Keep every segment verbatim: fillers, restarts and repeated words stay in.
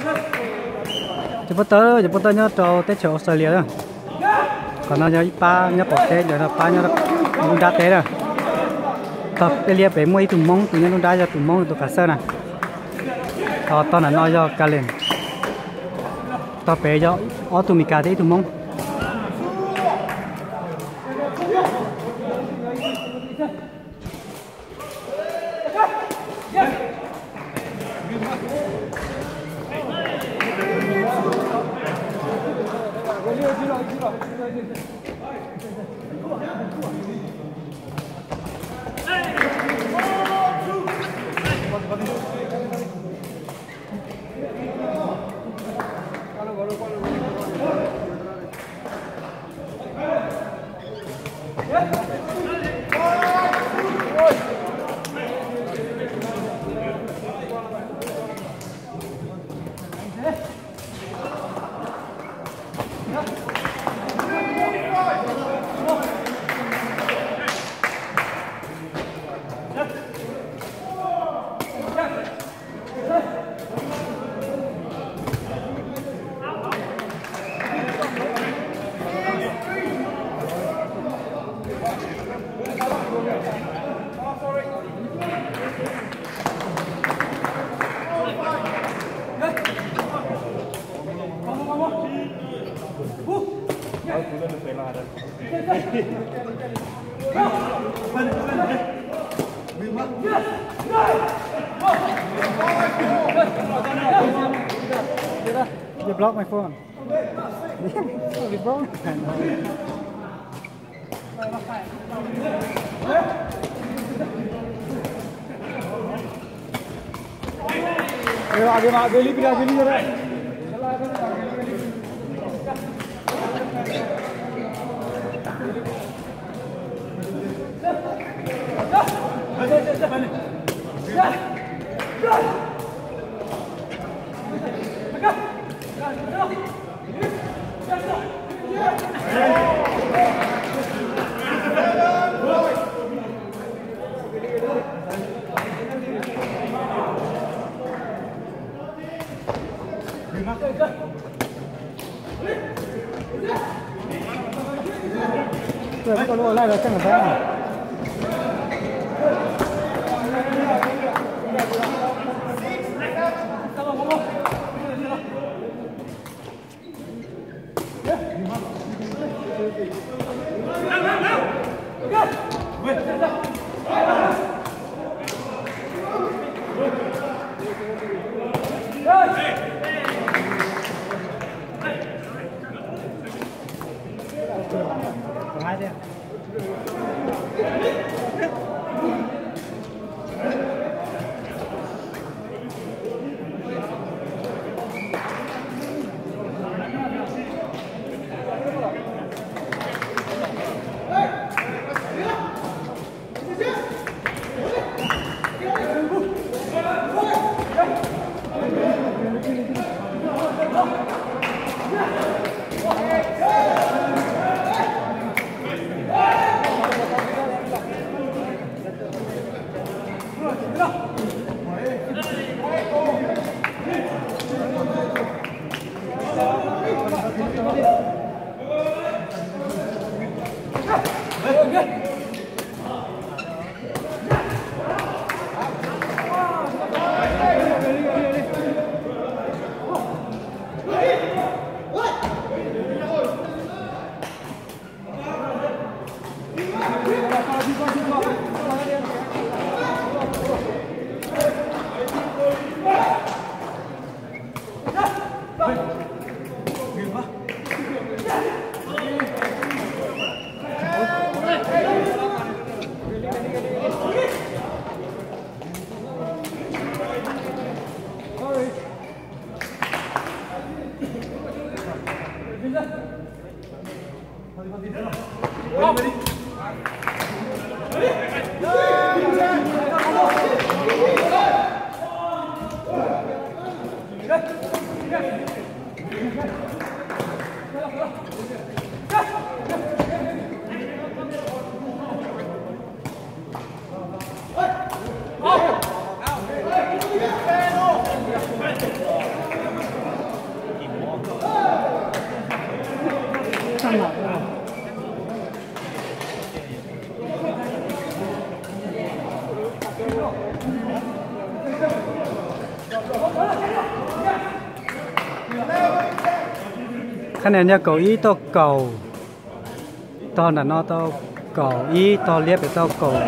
chỉ bắt tới chỉ bắt tới nhớ trâu tết châu Australia đó còn nó nhớ ba nhớ bỏ tết rồi nó ba nhớ nó đá tết rồi tập cái lia bé mua tụm mông tụi nhớ nó đá cho tụm mông tụi cả sơn này họ tao là nói cho cá liền tập bé cho ở tụi mình cả thế tụm mông You blocked my phone. You broke. आगे आगे ली आगे ली जरा Rồi có lỗi lại là chẳng phải à? cái này nha cầu ý to cầu to là nó to cầu ý to liếp để to cầu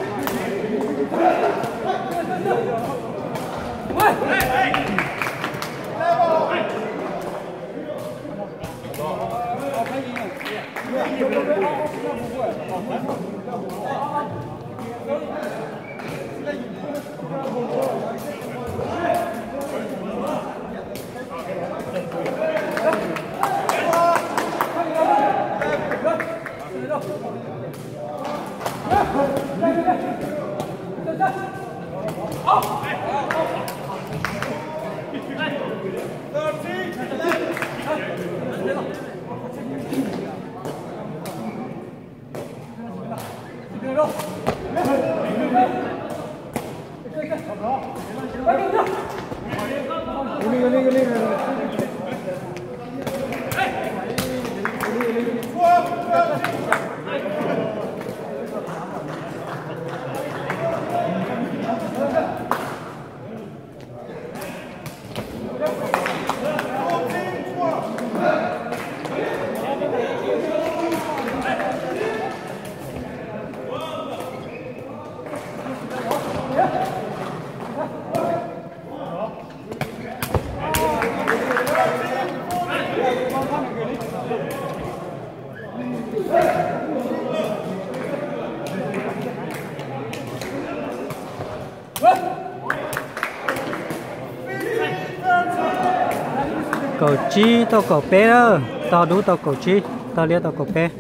cầu chi tao cầu bé đó tao đủ tao cầu chi tao liếc tao cầu bé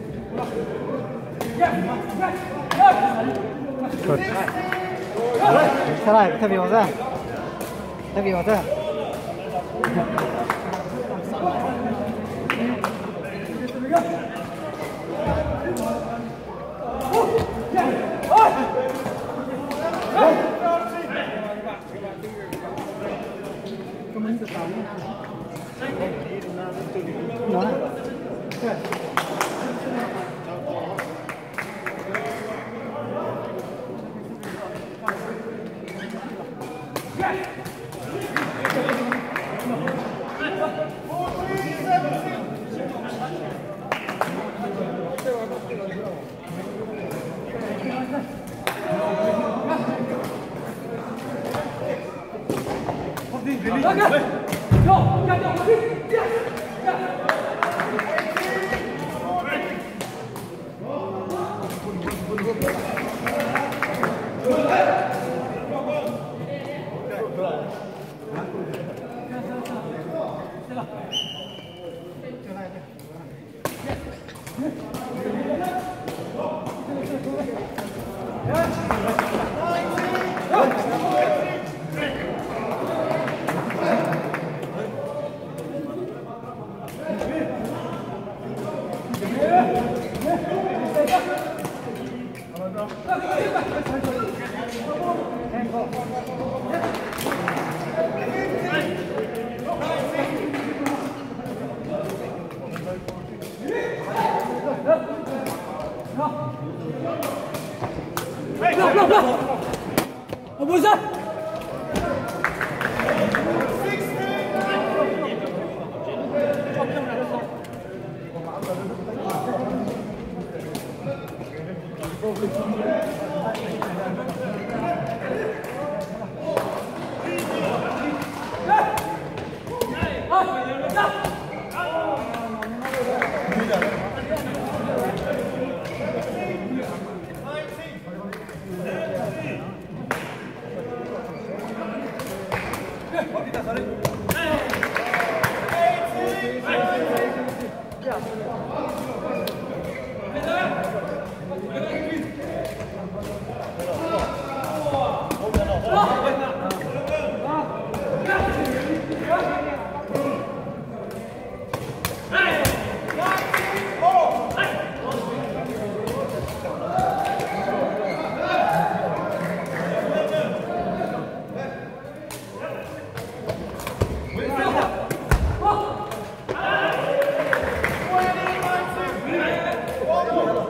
sao lại thay vì vào ra thay vì vào ra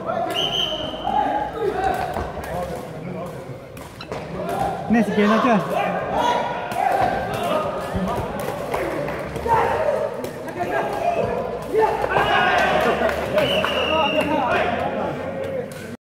Nè, sẽ kia nó chưa?